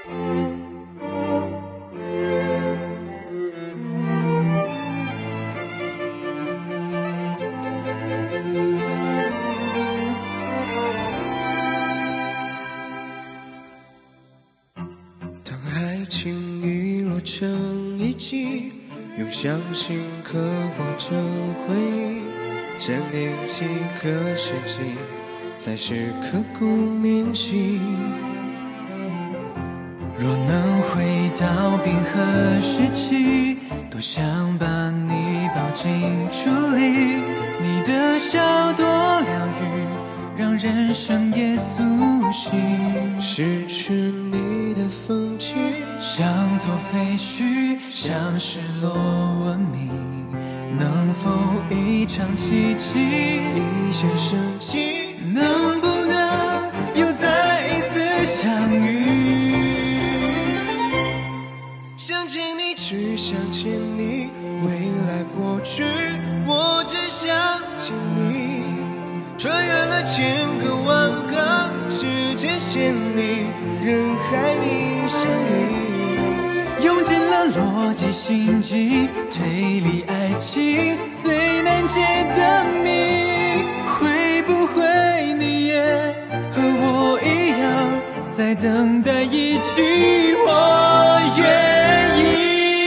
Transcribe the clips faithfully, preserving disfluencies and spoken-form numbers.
当爱情遗落成遗迹，用相信刻画着回忆，这年几个世纪才是刻骨铭心。 若能回到冰河时期，多想把你抱进处理，你的笑多疗愈，让人生也苏醒。 失去你的风景， 像座废墟，像失落文明，能否一场奇迹， 一线生机， 能不能又再一次相遇？ 想见你，只想见你，未来过去，我只想见你，穿越了千个万个时间线里，人海里相遇， 用尽了逻辑心机，推理爱情最难解的谜，会不会你也和我一样，在等待一句我愿意？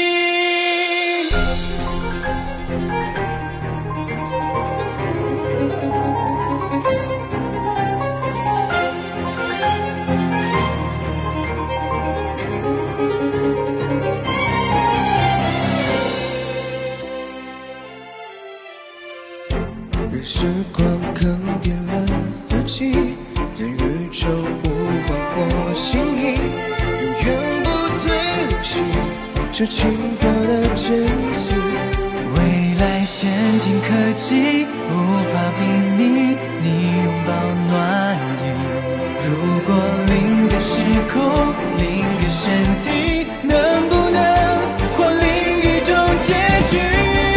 任时光更迭了四季，任宇宙无换或心意，永远不退流行，这青涩的真心。 未来先进科技无法比拟你拥抱暖意，如果另个时空另个身体，能不能换另一种结局？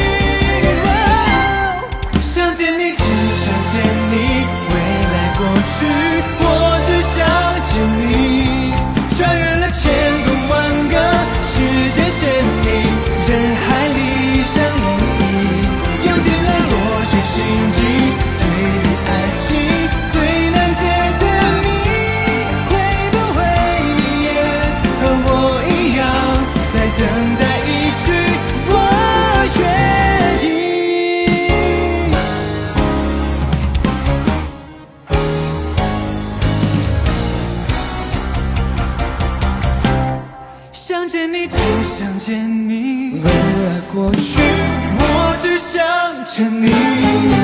想见你，只想见你，未来过去，我只想见你，穿越了千个万个时间线里，人海里相依，用尽了逻辑心机，推理爱情最难解的谜，会不会你也和我一样，在等待一句我愿意？想见你，只想见你， 未来过去， 我只想见你。